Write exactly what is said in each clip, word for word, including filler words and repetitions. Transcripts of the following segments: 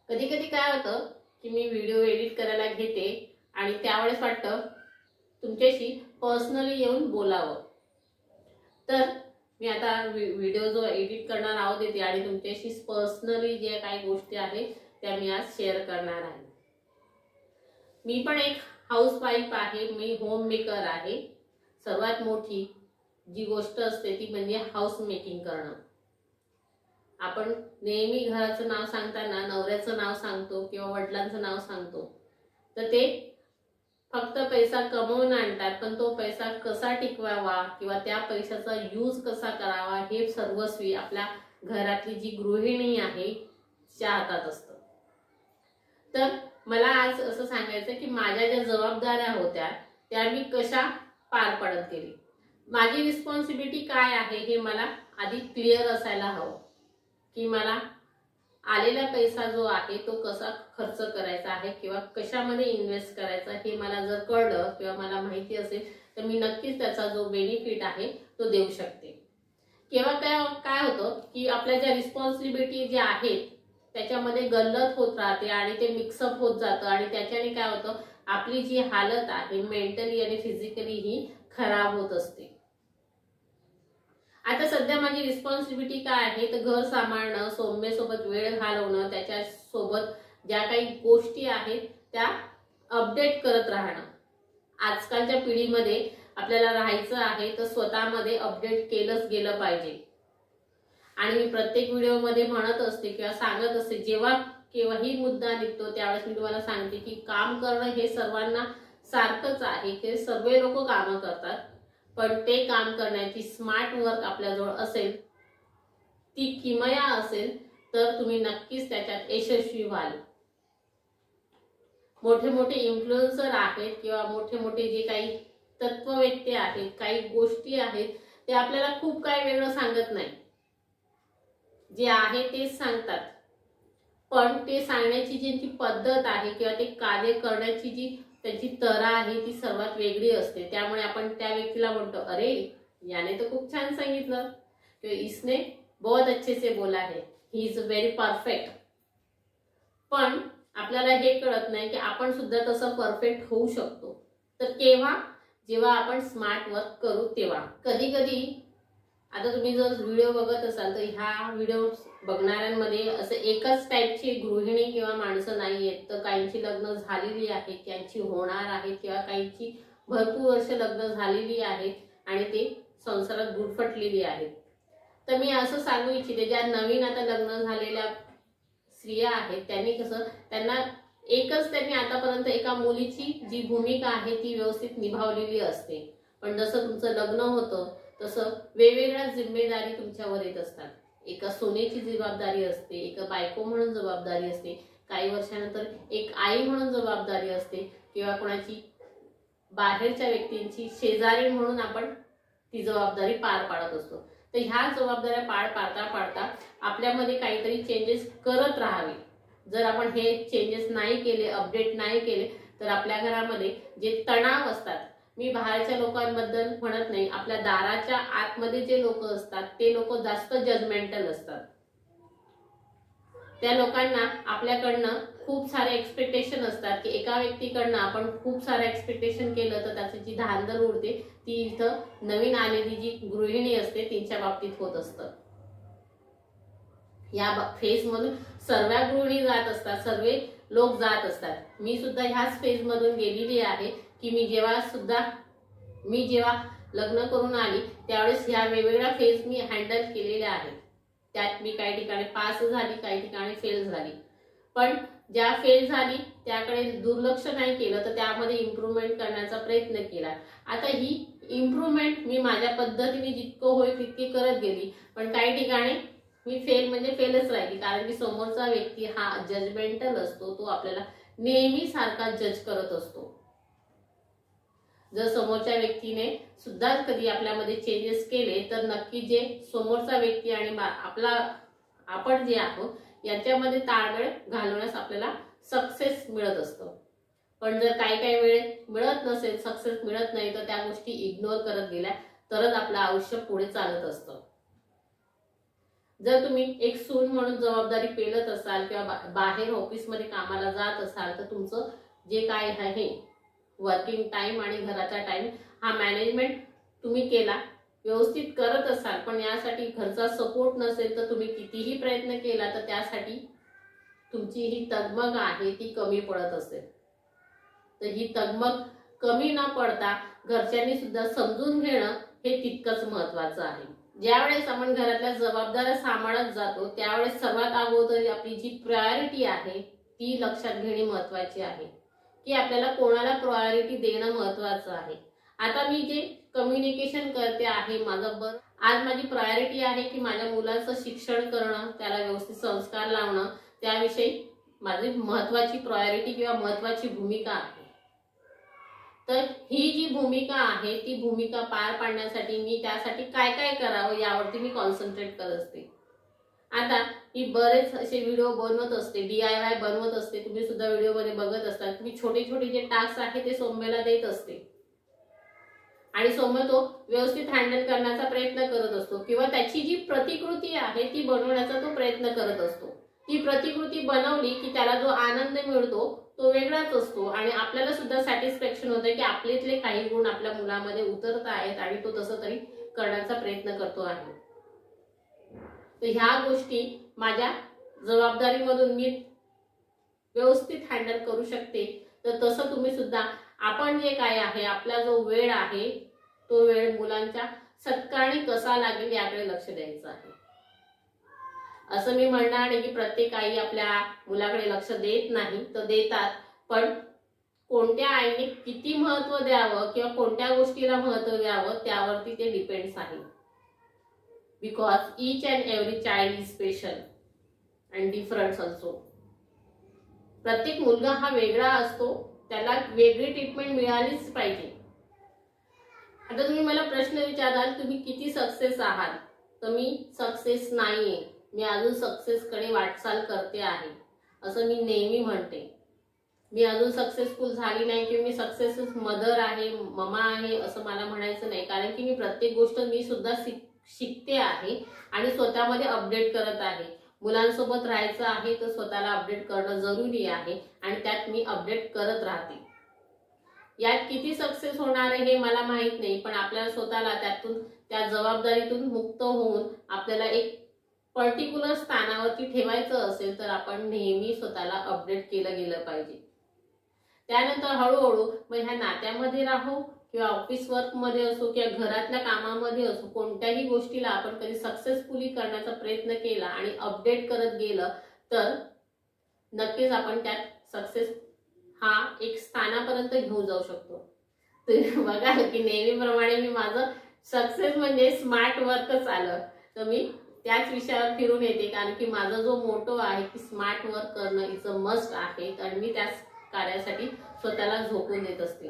कधी कधी काय होतं की मी व्हिडिओ एडिट करायला घेते आणि त्यावेळेस वाटतं तुमच्याशी पर्सनली येऊन बोलावं। तर मी आता व्हिडिओ जो एडिट करणार आहोत येते आणि तुमच्याशी पर्सनली जे काही गोष्टी आहेत त्या मी आज शेअर करणार आहे। मी पण एक हाऊसवाईफ आहे, मी होम मेकर आहे। सर्वात मोठी जी गोष्ट असते ती म्हणजे हाऊस मेकिंग करणं। आपण नेहमी घराचं नाव सांगताना नवऱ्याचं नाव सांगतो किंवा वडिलांचं नाव सांगतो, तर ते फक्त पैसा कमवून आणतात, पण तो पैसा कसा टिकवावा किंवा त्या पैशाचा यूज कसा करावा हे सर्वस्वी आपल्या घरातली जी गृहिणी आहे त्या हातात असतं। तर मला आज असं सांगायचं की माझ्या ज्या जबाबदाऱ्या होत्या त्या मी कशा पार पडत गेली, माझी रिस्पॉन्सिबिलिटी काय आहे हे मला आधी क्लिअर असायला हवं की मला आलेला पैसा जो आहे तो कसा खर्च करायचा आहे किंवा कशामध्ये इन्व्हेस्ट करायचा हे मला जर कळलं किंवा मला माहिती असेल तर मी नक्कीच त्याचा जो बेनिफिट आहे तो देऊ शकते। केव्हा काय काय होतं की आपल्या ज्या रिस्पॉन्सिबिलिटी ज्या आहेत त्याच्यामध्ये गल्लत होत राहते आणि ते मिक्सअप होत जातं आणि त्याच्याने काय होतं आपली जी हालत आहे मेंटली आणि फिजिकली ही खराब होत असते। आता सध्या माझी रिस्पॉन्सिबिलिटी काय आहे तर घर सांभाळणं, सौम्यसोबत वेळ घालवणं, त्याच्या सोबत ज्या काही गोष्टी आहेत त्या अपडेट करत राहणं। आजकालच्या पिढीमध्ये आपल्याला राहायचं आहे तर स्वतःमध्ये अपडेट केलंच गेलं पाहिजे। आणि मी प्रत्येक व्हिडिओमध्ये म्हणत असते किंवा सांगत असते, जेव्हा केव्हाही मुद्दा निघतो त्यावेळेस मी तुम्हाला सांगते की काम करणं हे सर्वांना सारखंच आहे, की सर्व लोक कामं करतात, पण ते काम करण्याची स्मार्ट वर्क आपल्याजवळ असेल, ती किमया असेल तर तुम्ही नक्कीच त्याच्यात यशस्वी व्हाल। मोठे मोठे इन्फ्लुएन्सर आहेत किंवा मोठे मोठे जे काही तत्ववेत्ते आहेत, काही गोष्टी आहेत ते आपल्याला खूप काही वेगळं सांगत नाही, जे आहे तेच सांगतात, पण ते सांगण्याची जी पद्धत आहे किंवा ते कार्य करण्याची जी त्याची तरा आहे ती सर्वात वेगळी असते। त्यामुळे आपण त्या व्यक्तीला म्हणतो, अरे याने तर खूप छान सांगितलं किंवा इसने बहुत अच्छे से बोला है, ही इज व्हेरी परफेक्ट। पण आपल्याला हे कळत नाही की आपण सुद्धा तसं परफेक्ट होऊ शकतो। तर केव्हा, जेव्हा आपण स्मार्ट वर्क करू तेव्हा। कधी कधी आता तुम्ही जर व्हिडिओ बघत असाल तर ह्या व्हिडिओ बघणाऱ्यांमध्ये असं एकच टाईपची गृहिणी किंवा माणसं नाही आहेत, तर काहींची लग्न झालेली आहेत, त्यांची होणार आहेत किंवा काहींची भरपूर वर्ष लग्न झालेली आहेत आणि ते संसारात गुरफटलेली आहेत। तर मी असं सांगू इच्छिते, ज्या नवीन आता लग्न झालेल्या स्त्रिया आहेत त्यांनी कसं त्यांना एकच त्यांनी आतापर्यंत एका मुलीची जी भूमिका आहे ती व्यवस्थित निभावलेली असते, पण जसं तुमचं लग्न होतं तसं वेगवेगळ्या जिम्मेदारी तुमच्यावर येत असतात। एका सोनेची जबाबदारी असते, एक बायको म्हणून जबाबदारी असते, काही वर्षानंतर एक आई म्हणून जबाबदारी असते किंवा कोणाची बाहेरच्या व्यक्तींची शेजारी म्हणून आपण ती जबाबदारी पार पाडत असतो। तर ह्या जबाबदाऱ्या पार पाडता पाडता आपल्यामध्ये काहीतरी चेंजेस करत राहावे। जर आपण हे चेंजेस नाही केले, अपडेट नाही केले तर आपल्या घरामध्ये जे तणाव असतात, मी बाहेरच्या लोकांबद्दल म्हणत नाही, आपल्या दाराच्या आतमध्ये जे लोक असतात ते लोक जास्त जजमेंटल असतात। त्या लोकांना आपल्याकडनं खूप सारे एक्सपेक्टेशन असतात की एका व्यक्तीकडनं आपण खूप सारे एक्सपेक्टेशन केलं तर त्याची जी धांदल उडते ती इथं नवीन आलेली जी गृहिणी असते तिच्या बाबतीत होत असतं। या फेज मधून सर्व गृहिणी जात असतात, सर्व लोक जात असतात। मी सुद्धा ह्याच फेज मधून गेलेली आहे की मी जेव्हा सुद्धा मी जेव्हा लग्न करून आली त्यावेळेस ह्या वेगवेगळ्या फेज मी हँडल केलेल्या आहेत। त्यात मी काही ठिकाणी पास झाली, काही ठिकाणी फेल झाली, पण ज्या फेल झाली त्याकडे दुर्लक्ष नाही केलं तर त्यामध्ये इम्प्रूव्हमेंट करण्याचा प्रयत्न केला। आता ही इम्प्रूव्हमेंट मी माझ्या पद्धतीने जितकं होईल तितकी करत गेली, पण काही ठिकाणी मी फेल म्हणजे फेलच राहिली, कारण की समोरचा व्यक्ती हा जजमेंटल असतो, तो आपल्याला नेहमी सारखा जज करत असतो। जर समोरच्या व्यक्तीने सुद्धा कधी आपल्यामध्ये चेंजेस केले तर नक्की जे समोरचा व्यक्ती आणि आपला आपण जे आहोत याच्यामध्ये ताळमेळ घालवण्यास आपल्याला सक्सेस मिळत असतं। पण जर काही काही वेळ मिळत नसेल, सक्सेस मिळत नाही, तर त्या गोष्टी इग्नोर करत गेल्या तरच आपलं आयुष्य पुढे चालत असतं। जर तुम्ही एक सून म्हणून जबाबदारी पेलत असाल किंवा बाहेर ऑफिसमध्ये कामाला जात असाल, तर तुमचं जे काय आहे वर्किंग टाइम आणि घराचा टाइम हा मॅनेजमेंट तुम्ही केला, व्यवस्थित करत असाल, पण यासाठी घरचा सपोर्ट नसेल तर तुम्ही कितीही प्रयत्न केला तर त्यासाठी तुमची ही तगमग आहे ती कमी पडत असेल. तर ही तगमग कमी न पडता घरच्यांनी सुद्धा समजून घेणं हे तितकंच महत्त्वाचं आहे. ज्यावेळेस आपण घरातल्या जबाबदाऱ्या सांभाळत जातो त्यावेळेस सर्वात अगोदर आपली जी प्रायोरिटी आहे ती लक्षात घेणे महत्त्वाचे आहे की आपल्याला कोणाला प्रायोरिटी देणं महत्त्वाचं आहे. आता मी जे कम्युनिकेशन करते आहे माझं बर आज माझी प्रायोरिटी आहे की माझ्या मुलाचं शिक्षण करणं, त्याला व्यवस्थित संस्कार लावणं, त्याविषयी माझी महत्त्वाची प्रायोरिटी किंवा महत्त्वाची भूमिका आहे. तर ही जी भूमिका आहे ती भूमिका पार पाडण्यासाठी मी त्यासाठी काय काय करावं यावरती मी कॉन्सन्ट्रेट करत असते. आता मी बरेच असे व्हिडिओ बनवत असते, डी आय वाय बनवत असते, तुम्ही सुद्धा व्हिडिओमध्ये बघत असता. मी छोटे छोटे जे टास्क आहे ते सौम्यला देत असते आणि सौम्य तो व्यवस्थित हँडल करण्याचा प्रयत्न करत असतो किंवा त्याची जी प्रतिकृती आहे ती बनवण्याचा तो प्रयत्न करत असतो. ती प्रतिकृती बनवली की त्याला जो आनंद मिळतो तो वेगळाच असतो आणि आपल्याला सुद्धा सॅटिस्फॅक्शन होतं की आपल्यातले काही गुण आपल्या मुलामध्ये उतरत आहेत आणि तो तसं तरी करण्याचा प्रयत्न करतो आहे. तर ह्या गोष्टी माझ्या जबाबदारीमधून मी व्यवस्थित हँडल करू शकते. तर तसं तुम्ही सुद्धा आपण जे काय आहे आपला जो वेळ आहे तो वेळ मुलांच्या सत्कारणी कसा लागेल याकडे लक्ष द्यायचं आहे. असं मी म्हणणार नाही की प्रत्येक आई आपल्या मुलाकडे लक्ष देत नाही, तर देतात, पण कोणत्या आईने किती महत्त्व द्यावं किंवा कोणत्या गोष्टीला महत्त्व द्यावं त्यावरती ते डिपेंड्स आहे. Because each and every child is special and different also. प्रत्येक मुलगा हा वेगळा असतो, त्याला वेगळी ट्रीटमेंट मिळालीच पाहिजे. आता तुम्ही मला प्रश्न विचाराल तुम्ही किती सक्सेस आहात, तर मी सक्सेस नाहीये, मी अजून सक्सेसकडे वाटचाल करते आहे असं मी नेहमी म्हणते. मी अजून सक्सेसफुल झाली नाही किंवा मी सक्सेसफुल मदर आहे, ममा आहे असं मला म्हणायचं नाही, कारण की मी प्रत्येक गोष्ट मी सुद्धा शिकते आहे आणि स्वतःमध्ये अपडेट करत आहे. मुलांसोबत राहायचं आहे तर स्वतःला अपडेट करणं जरुरी आहे आणि त्यात मी अपडेट करत राहते. यात किती सक्सेस होणार आहे हे मला माहित नाही, पण आपल्याला स्वतःला त्यातून त्या जबाबदारीतून मुक्त होऊन आपल्याला एक पर्टिक्युलर स्थानावरती ठेवायचं असेल तर आपण नेहमी स्वतःला अपडेट केलं गेलं पाहिजे. त्यानंतर हळूहळू मग ह्या नात्यामध्ये राहो किंवा ऑफिस वर्कमध्ये असो किंवा घरातल्या कामामध्ये असो, कोणत्याही गोष्टीला आपण कधी सक्सेसफुली करण्याचा प्रयत्न केला आणि अपडेट करत गेलं तर नक्कीच आपण त्यात सक्सेस हा एक स्थानापर्यंत घेऊन जाऊ शकतो. तुम्ही बघा की नेहमीप्रमाणे मी माझं सक्सेस म्हणजे स्मार्ट वर्कच आलं, तर मी त्याच विषयावर फिरून येते, कारण की माझा जो मोटो आहे की स्मार्ट वर्क करणं इज अ मस्ट आहे आणि मी त्याच कार्यासाठी स्वतःला झोकून देत असते.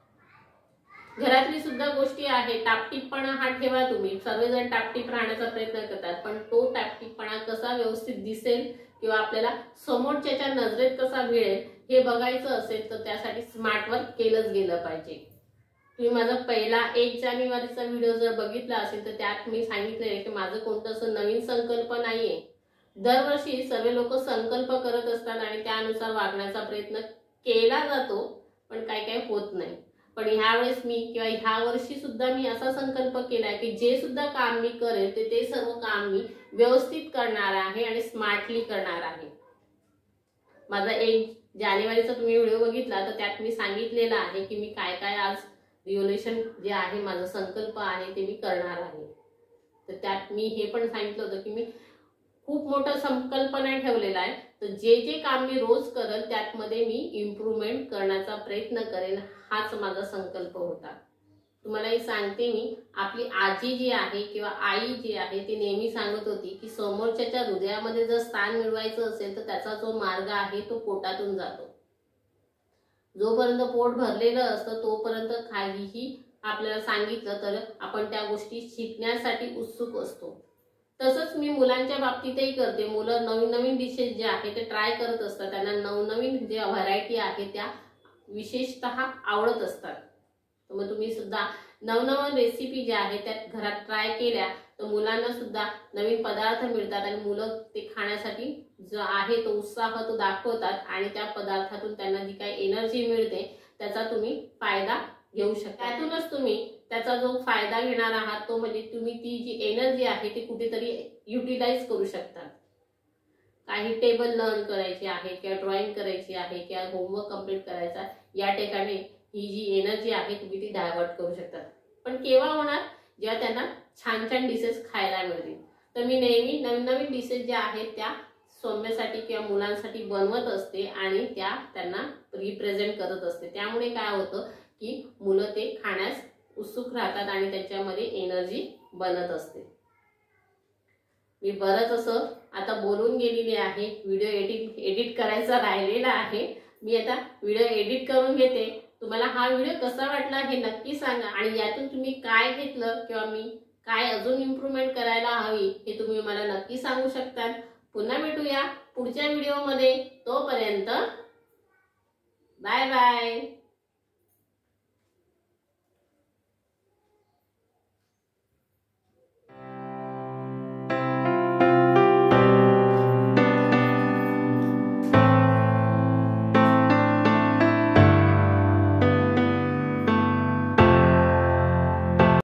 घरातली सुद्धा गोष्टी आहे, टापटीपणा हा ठेवा. तुम्ही सर्वजण टापटीप राहण्याचा प्रयत्न करतात, पण तो टापटीपणा कसा व्यवस्थित दिसेल किंवा आपल्याला समोरच्याच्या नजरेत कसा मिळेल हे बघायचं असेल तर त्यासाठी स्मार्ट वर्क केलंच गेलं पाहिजे. तुम्ही माझा पहिला एक जानेवारीचा व्हिडिओ जर बघितला असेल तर त्यात मी सांगितलंय की माझं कोणतं असं नवीन संकल्प नाहीये. दरवर्षी सर्व लोक संकल्प करत असतात आणि त्यानुसार वागण्याचा प्रयत्न केला जातो, पण काय काय होत नाही. पण ह्या वेळेस मी किंवा ह्या वर्षी सुद्धा मी असा संकल्प केलाय की जे सुद्धा काम मी करेल ते ते सर्व काम मी व्यवस्थित करणार आहे आणि स्मार्टली करणार आहे. माझा एक जानेवारीचा तुम्ही व्हिडिओ बघितला तर त्यात मी सांगितलेलं आहे की मी काय काय आज रिव्होल्युशन जे आहे माझा संकल्प आहे ते मी करणार आहे. तर त्यात मी हे पण सांगितलं होतं की मी खूप मोठा संकल्प नाही ठेवलेला आहे, तर जे जे काम मी रोज करेल त्यातमध्ये मी इम्प्रूव्हमेंट करण्याचा प्रयत्न करेल, हाच माझा संकल्प होता. तुम्हालाही सांगते मी, आपली आजी जी आहे किंवा आई जी आहे ती नेहमी सांगत होती की समोरच्याच्या हृदयामध्ये जर स्थान मिळवायचं असेल तर त्याचा जो मार्ग आहे तो पोटातून जातो. जोपर्यंत पोट भरलेलं असतं तोपर्यंत काहीही आपल्याला सांगितलं तर आपण त्या गोष्टी शिकण्यासाठी उत्सुक असतो. तसंच मी मुलांच्या बाबतीतही करते. मुलं नवीन नवीन डिशेस जे आहे ते ट्राय करत असतात, त्यांना नवनवीन जे व्हरायटी आहे त्या विशेषतः आवडत असतात. तर मग तुम्ही सुद्धा नवनवीन रेसिपी ज्या आहेत त्या घरात ट्राय केल्या तर मुलांना सुद्धा नवीन पदार्थ मिळतात आणि मुलं ते खाण्यासाठी जो आहे तो उत्साह तो दाखवतात आणि त्या पदार्थातून त्यांना जी काही एनर्जी मिळते त्याचा तुम्ही फायदा घेऊ शकता। त्यातूनच तुम्ही त्याचा जो फायदा घेणार आहात तो म्हणजे तुम्ही ती जी एनर्जी आहे ती कुठेतरी युटिलाइज करू शकता। काही टेबल लर्न करायचे आहे किंवा ड्रॉइंग करायची आहे किंवा होमवर्क कंप्लीट करायचा, या ठिकाणी ही जी एनर्जी आहे तुम्ही ती डायव्हर्ट करू शकता। पण केव्हा होणार? जेव्हा त्यांना छान छान डिशेस खायला मिळतील। तर मी नेहमी नवीन नवीन डिशेस ज्या आहेत त्या सौम्यसाठी किंवा मुलांसाठी बनवत असते आणि त्या त्यांना रिप्रेझेंट करत असते। त्यामुळे काय होतं की मुलं ते खाण्यास उत्सुक राहतात आणि त्यांच्यामध्ये एनर्जी बनत असते। मी बरंच असं आता बोलून गेलेली आहे, व्हिडिओ एडिट एडिट करायचा राहिलेला आहे। मी आता व्हिडिओ एडिट करून घेते। तुम्हाला हा व्हिडिओ कसा वाटला हे नक्की सांगा आणि यातून तुम्ही काय घेतलं किंवा मी काय अजून इम्प्रूव्हमेंट करायला हवी हे तुम्ही मला नक्की सांगू शकता। पुन्हा भेटूया पुढच्या व्हिडिओमध्ये, तोपर्यंत बाय बाय।